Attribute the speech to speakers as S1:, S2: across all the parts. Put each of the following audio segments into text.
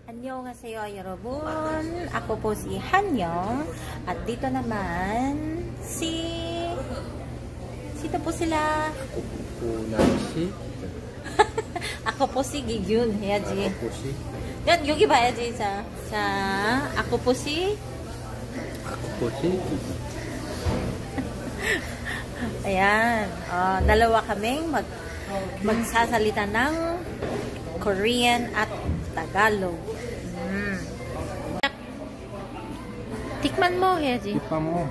S1: Annyeonghaseyo 여러분. Ako po si Hanyong. At dito naman sino po sila? Ako po si Gigyun 해야지. 야, 여기 봐야지. 자, ako po si ayan. Dalawa kaming magsasalita ng Korean at Tagalog. Tikman mo 해야지.
S2: tikman mo.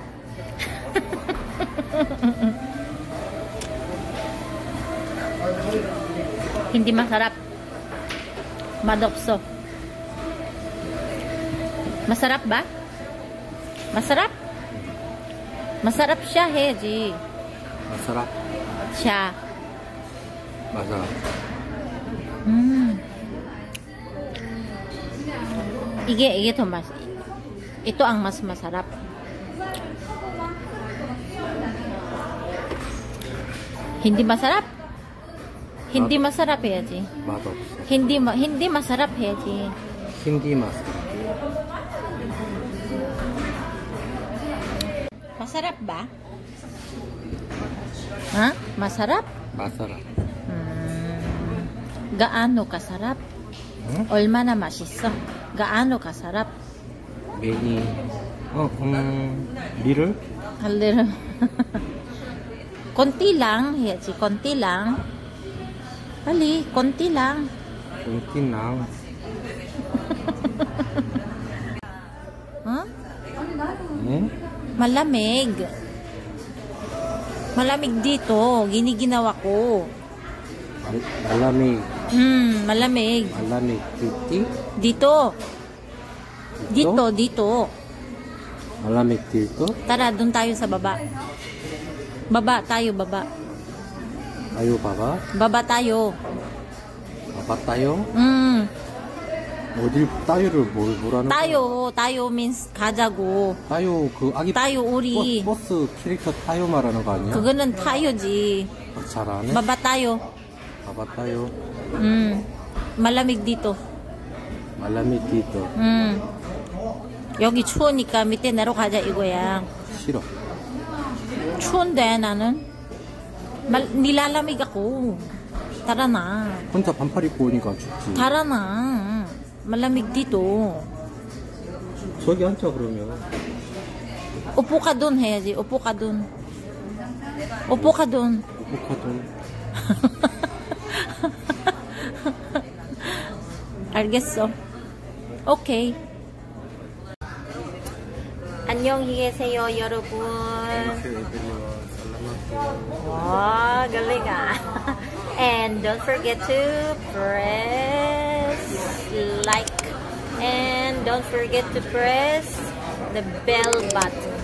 S1: Hindi masarap. Madopso. Masarap ba? Masarap? Masarap siya 해야지.
S2: masarap.
S1: siya.
S2: masarap.
S1: 이게 더 ito ang mas masarap. Hindi masarap. Hindi masarap 해야지.
S2: 맛없어.
S1: hindi masarap 해야지.
S2: hindi masarap.
S1: Masarap ba? Ha? Masarap?
S2: masarap.
S1: Gaano kasarap?
S2: 응?
S1: 얼마나 맛있어? gaano kasarap?
S2: 매니 리를
S1: 할래를 konti lang 해야지. konti lang. 빨리 konti lang.
S2: 웅티낭
S1: 어?
S2: 응?
S1: Malamig. Malamig dito. Giniginawa ko.
S2: 말라미
S1: malamig.
S2: 말라미 띠띠
S1: Dito. Dito.
S2: 말라미 띠또
S1: Tara, dun tayo sa baba. Baba tayo, baba.
S2: 아유 봐봐
S1: Baba tayo.
S2: 봤다요? 어딜 따요를 뭐라는
S1: tayo means 가자고.
S2: 따요 그 아기
S1: tayo, 우리.
S2: 버스 캐릭터 따요 말하는 거 아니야?
S1: 그거는 tayo지.
S2: 잘 안 해?
S1: Baba tayo.
S2: 봤다요?
S1: Malamig dito.
S2: 말라미 띠또
S1: 여기 추우니까 밑에 내려가자 이거야.
S2: 싫어.
S1: 추운데 나는 nilalamig ako. Tara na.
S2: 혼자 반팔 입고 오니까 춥지.
S1: Tara na. Malamig dito.
S2: 저기 앉자 그러면.
S1: Upo ka dun 해야지. Upo ka dun. Upo ka dun.
S2: 오복하던.
S1: 알겠어. 오케이. 안녕히 계세요, 여러분. 와, galing ah. And don't forget to press like and don't forget to press the bell button.